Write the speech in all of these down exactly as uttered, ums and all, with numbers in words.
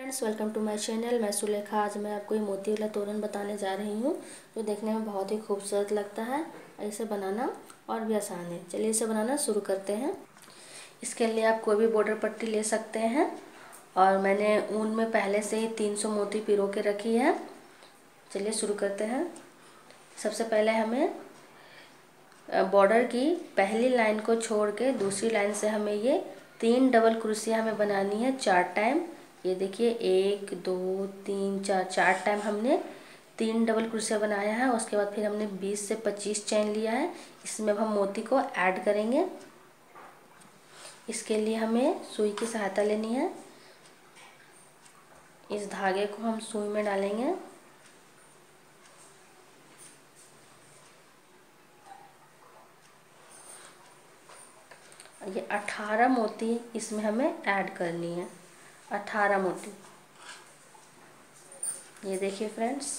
Friends, welcome to my channel. मैं सुलेखा। आज मैं आपको ये मोती वाला तोरण बताने जा रही हूँ जो देखने में बहुत ही खूबसूरत लगता है। इसे बनाना और भी आसान है। चलिए इसे बनाना शुरू करते हैं। इसके लिए आप कोई भी बॉर्डर पट्टी ले सकते हैं और मैंने ऊन में पहले से ही तीन सौ मोती पिरो के रखी है। चलिए शुरू करते हैं। सबसे पहले हमें बॉर्डर की पहली लाइन को छोड़ के दूसरी लाइन से हमें ये तीन डबल क्रोशिया हमें बनानी है चार टाइम। ये देखिए, एक दो तीन चार चार टाइम हमने तीन डबल क्रोशिया बनाया है। उसके बाद फिर हमने बीस से पच्चीस चैन लिया है। इसमें अब हम मोती को ऐड करेंगे। इसके लिए हमें सुई की सहायता लेनी है। इस धागे को हम सुई में डालेंगे। ये अठारह मोती इसमें हमें ऐड करनी है। अठारह मोती। ये देखिए फ्रेंड्स,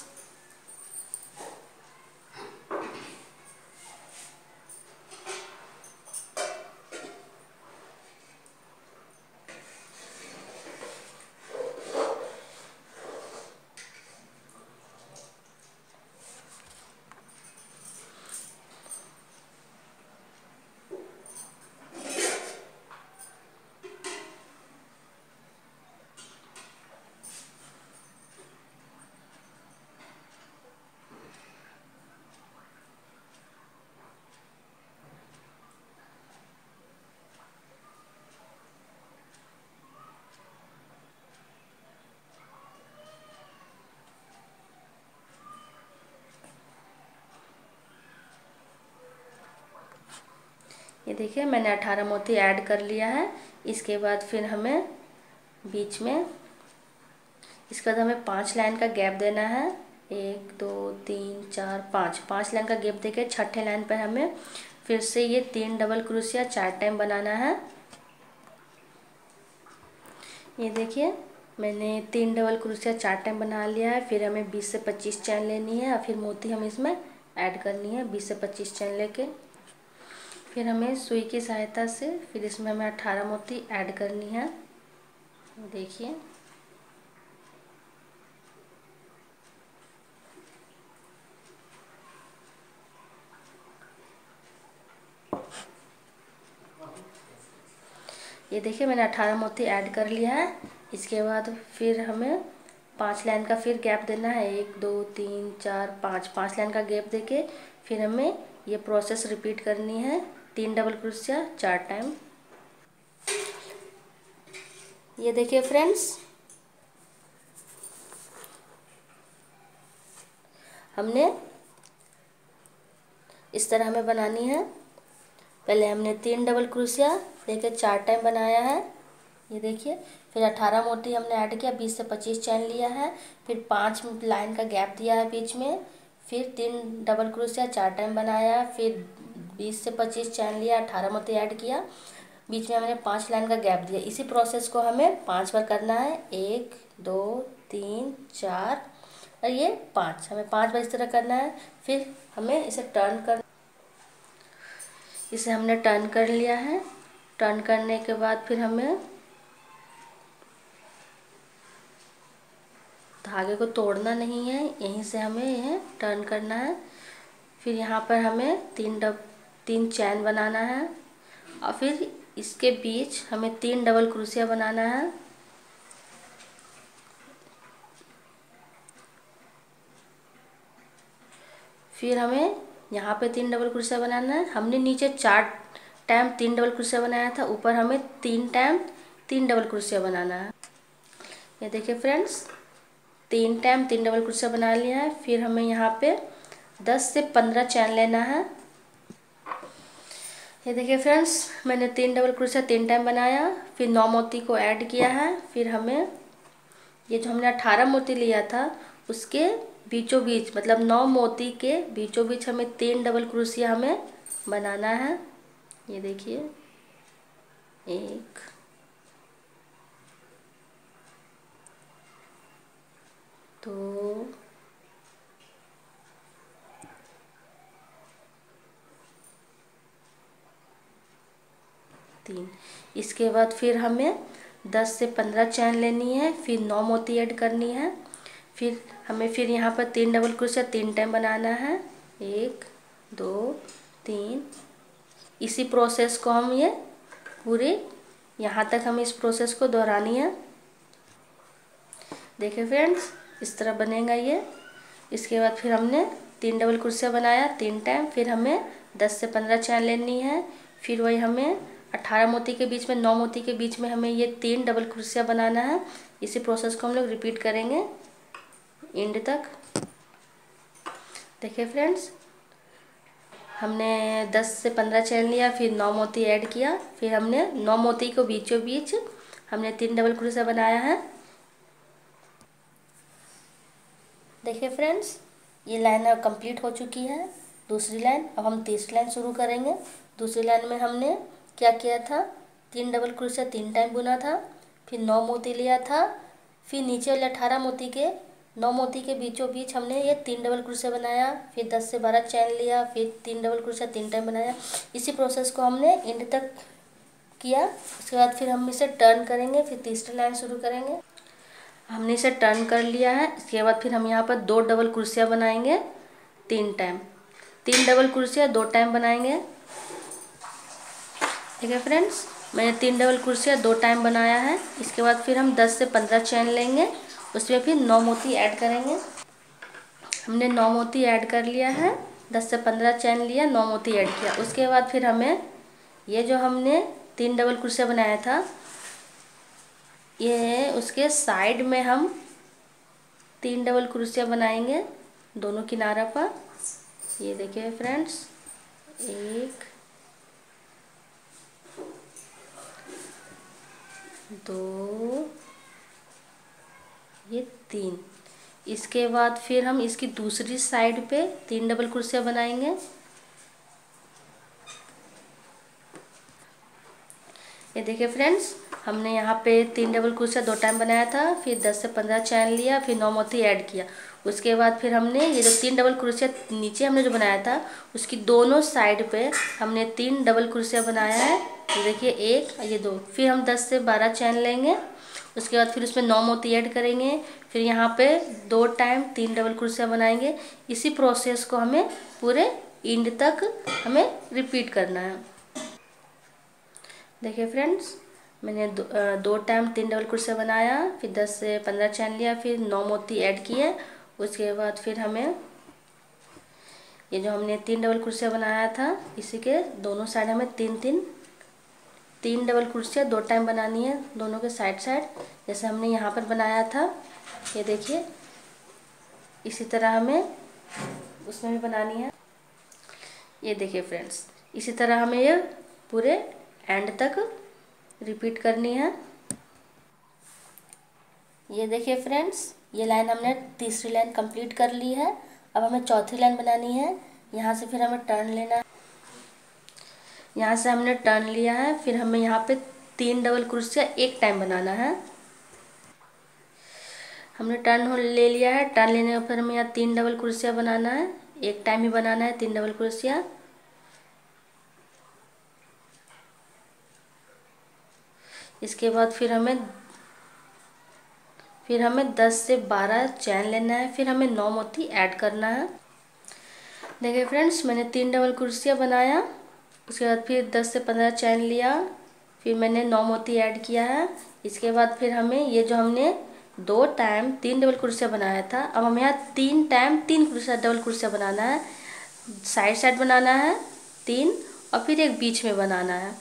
ये देखिए मैंने अठारह मोती ऐड कर लिया है। इसके बाद फिर हमें बीच में इसके बाद हमें पांच लाइन का गैप देना है। एक दो तीन चार पाँच पाँच लाइन का गैप देके छठे लाइन पर हमें फिर से ये तीन डबल क्रोशिया चार टाइम बनाना है। ये देखिए मैंने तीन डबल क्रोशिया चार टाइम बना लिया है। फिर हमें बीस से पच्चीस चैन लेनी है और फिर मोती हमें इसमें ऐड करनी है बीस से पच्चीस चैन लेके। फिर हमें सुई की सहायता से फिर इसमें हमें अठारह मोती ऐड करनी है। देखिए ये देखिए मैंने अठारह मोती ऐड कर लिया है। इसके बाद फिर हमें पांच लाइन का फिर गैप देना है। एक दो तीन चार पाँच पाँच लाइन का गैप देके फिर हमें ये प्रोसेस रिपीट करनी है तीन डबल क्रोशिया चार टाइम। ये देखिए फ्रेंड्स, हमने इस तरह हमें बनानी है। पहले हमने तीन डबल क्रोशिया लेके चार टाइम बनाया है। ये देखिए, फिर अठारह मोती हमने ऐड किया, बीस से पच्चीस चैन लिया है। फिर पांच लाइन का गैप दिया है बीच में। फिर तीन डबल क्रोशिया चार टाइम बनाया। फिर बीस से पच्चीस चैन लिया, अठारह मोती ऐड किया, बीच में हमने पांच लाइन का गैप दिया। इसी प्रोसेस को हमें पांच बार करना है। एक दो तीन चार और ये पाँच, हमें पाँच बार इस तरह करना है। फिर हमें इसे टर्न कर इसे हमने टर्न कर लिया है। टर्न करने के बाद फिर हमें धागे को तोड़ना नहीं है, यहीं से हमें यह टर्न करना है। फिर यहाँ पर हमें तीन डब तीन चैन बनाना है और फिर इसके बीच हमें तीन डबल क्रोशिया बनाना है। फिर हमें यहाँ पे तीन डबल क्रोशिया बनाना है। हमने नीचे चार टाइम तीन डबल क्रोशिया बनाया था, ऊपर हमें तीन टाइम तीन डबल क्रोशिया बनाना है। ये देखिए फ्रेंड्स, तीन टाइम तीन डबल क्रोशिया बना लिया है। फिर हमें यहाँ पे दस से पंद्रह चैन लेना है। ये देखिए फ्रेंड्स, मैंने तीन डबल क्रोशिया तीन टाइम बनाया, फिर नौ मोती को ऐड किया है। फिर हमें ये जो हमने अठारह मोती लिया था उसके बीचों बीच, मतलब नौ मोती के बीचों बीच हमें तीन डबल क्रोशिया हमें बनाना है। ये देखिए, एक दो तीन। इसके बाद फिर हमें दस से पंद्रह चैन लेनी है, फिर नौ मोती ऐड करनी है। फिर हमें फिर यहाँ पर तीन डबल क्रोशिया तीन टाइम बनाना है, एक दो तीन। इसी प्रोसेस को हम ये पूरे यहाँ तक हमें इस प्रोसेस को दोहरानी है। देखिए फ्रेंड्स, इस तरह बनेगा ये। इसके बाद फिर हमने तीन डबल क्रोशिया बनाया तीन टाइम, फिर हमें दस से पंद्रह चैन लेनी है। फिर वही हमें अठारह मोती के बीच में, नौ मोती के बीच में हमें ये तीन डबल क्रोशिया बनाना है। इसी प्रोसेस को हम लोग रिपीट करेंगे एंड तक। देखिए फ्रेंड्स, हमने दस से पंद्रह चैन लिया, फिर नौ मोती ऐड किया, फिर हमने नौ मोती को बीचों बीच हमने तीन डबल क्रोशिया बनाया है। देखिए फ्रेंड्स, ये लाइन अब कंप्लीट हो चुकी है, दूसरी लाइन। अब हम तीसरी लाइन शुरू करेंगे। दूसरी लाइन में हमने क्या किया था, तीन डबल क्रोशिया तीन टाइम बुना था, फिर नौ मोती लिया था, फिर नीचे वाले अठारह मोती के नौ मोती के बीचों बीच हमने ये तीन डबल क्रोशिया बनाया, फिर दस से बारह चैन लिया, फिर तीन डबल क्रोशिया तीन टाइम बनाया। इसी प्रोसेस को हमने एंड तक किया। उसके बाद फिर हम इसे टर्न करेंगे, फिर तीसरी लाइन शुरू करेंगे। हमने इसे टर्न कर लिया है। इसके बाद फिर हम यहाँ पर दो डबल क्रोशिया बनाएंगे तीन टाइम, तीन डबल क्रोशिया दो टाइम बनाएंगे। ठीक है फ्रेंड्स, मैंने तीन डबल क्रोशिया दो टाइम बनाया है। इसके बाद फिर हम दस से पंद्रह चैन लेंगे, उसमें फिर नौ मोती ऐड करेंगे। हमने नौ मोती ऐड कर लिया है, दस से पंद्रह चैन लिया, नौ मोती ऐड किया। उसके बाद फिर हमें ये जो हमने तीन डबल क्रोशिया बनाया था, ये उसके साइड में हम तीन डबल क्रोशिया बनाएंगे दोनों किनारा पर। ये देखिए फ्रेंड्स, एक दो, ये तीन। इसके बाद फिर हम इसकी दूसरी साइड पे तीन डबल क्रोशिया बनाएंगे। ये देखिए फ्रेंड्स, हमने यहाँ पे तीन डबल क्रोशिया दो टाइम बनाया था, फिर दस से पंद्रह चैन लिया, फिर नौ मोती ऐड किया। उसके बाद फिर हमने ये जो तीन डबल क्रोशिया नीचे हमने जो बनाया था, उसकी दोनों साइड पे हमने तीन डबल क्रोशिया बनाया है। ये देखिए, एक, ये दो। फिर हम दस से बारह चैन लेंगे। उसके बाद फिर उसमें नौ मोती ऐड करेंगे, फिर यहाँ पे दो टाइम तीन डबल क्रोशिया बनाएंगे। इसी प्रोसेस को हमें पूरे एंड तक हमें रिपीट करना है। देखिए फ्रेंड्स, मैंने दो, दो टाइम तीन डबल क्रोशिया बनाया, फिर दस से पंद्रह चैन लिया, फिर नौ मोती ऐड किए। उसके बाद फिर हमें ये जो हमने तीन डबल क्रोशिया बनाया था, इसी के दोनों साइड हमें तीन तीन तीन डबल क्रोशिया दो टाइम बनानी है, दोनों के साइड साइड, जैसे हमने यहाँ पर बनाया था। ये देखिए, इसी तरह हमें उसमें भी बनानी है। ये देखिए फ्रेंड्स, इसी तरह हमें ये पूरे एंड तक रिपीट करनी है। ये देखिए फ्रेंड्स, ये लाइन हमने तीसरी लाइन कंप्लीट कर ली है। अब हमें चौथी लाइन बनानी है। यहाँ से फिर हमें टर्न लेना है। यहाँ से हमने टर्न लिया है, फिर हमें यहाँ पे तीन डबल क्रोशिया एक टाइम बनाना है। हमने टर्न ले लिया है। टर्न लेने के फिर हमें यहाँ तीन डबल क्रोशिया बनाना है, एक टाइम ही बनाना है तीन डबल क्रोशिया। इसके बाद फिर हमें फिर हमें दस से बारह चैन लेना है, फिर हमें नौ मोती ऐड करना है। देखिए फ्रेंड्स, मैंने तीन डबल क्रोशिया बनाया, उसके बाद फिर दस से पंद्रह चैन लिया, फिर मैंने नौ मोती ऐड किया है। इसके बाद फिर हमें ये जो हमने दो टाइम तीन डबल क्रोशिया बनाया था, अब हमें यहाँ तीन टाइम तीन क्रोशिया डबल क्रोशिया बनाना है। साइड साइड बनाना है तीन, और फिर एक बीच में बनाना है।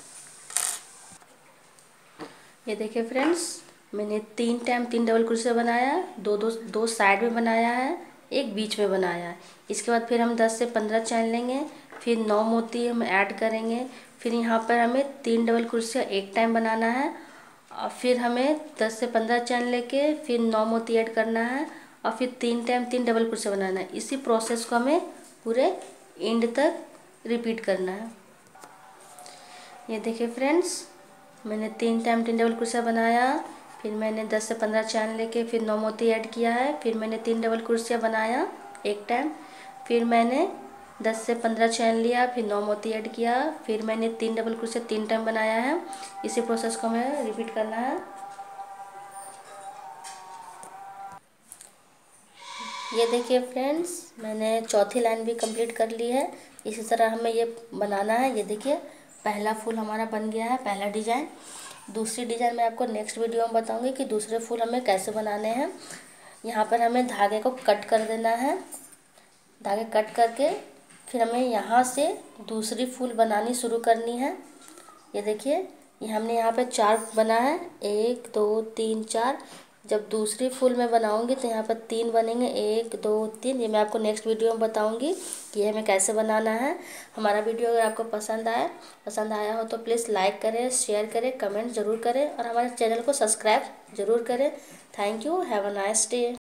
ये देखिए फ्रेंड्स, मैंने तीन टाइम तीन डबल क्रोशिया बनाया, दो दो दो साइड में बनाया है, एक बीच में बनाया है। इसके बाद फिर हम दस से पंद्रह चैन लेंगे, फिर नौ मोती हम ऐड करेंगे, फिर यहाँ पर हमें तीन डबल क्रोशिया एक टाइम बनाना है, और फिर हमें दस से पंद्रह चैन लेके फिर नौ मोती ऐड करना है, और फिर तीन टाइम तीन डबल क्रोशिया बनाना है। इसी प्रोसेस को हमें पूरे एंड तक रिपीट करना है। ये देखिए फ्रेंड्स, मैंने तीन टाइम तीन डबल क्रोशिया बनाया, फिर मैंने दस से पंद्रह चैन लेके फिर नौ मोती ऐड किया है, फिर मैंने तीन डबल क्रोशिया बनाया एक टाइम, फिर मैंने दस से पंद्रह चैन लिया, फिर नौ मोती ऐड किया, फिर मैंने तीन डबल क्रोशे तीन टाइम बनाया है। इसी प्रोसेस को हमें रिपीट करना है। ये देखिए फ्रेंड्स, मैंने चौथी लाइन भी कंप्लीट कर ली है। इसी तरह हमें ये बनाना है। ये देखिए पहला फूल हमारा बन गया है, पहला डिजाइन। दूसरी डिजाइन मैं आपको नेक्स्ट वीडियो में बताऊंगी कि दूसरे फूल हमें कैसे बनाने हैं। यहाँ पर हमें धागे को कट कर देना है। धागे कट करके फिर हमें यहाँ से दूसरी फूल बनानी शुरू करनी है। ये देखिए ये हमने यहाँ पे चार बना है, एक दो तीन चार। जब दूसरी फूल मैं बनाऊंगी तो यहाँ पर तीन बनेंगे, एक दो तीन। ये मैं आपको नेक्स्ट वीडियो में बताऊंगी कि ये हमें कैसे बनाना है। हमारा वीडियो अगर आपको पसंद आए पसंद आया हो तो प्लीज़ लाइक करें, शेयर करें, कमेंट ज़रूर करें और हमारे चैनल को सब्सक्राइब ज़रूर करें। Thank you, have a nice day.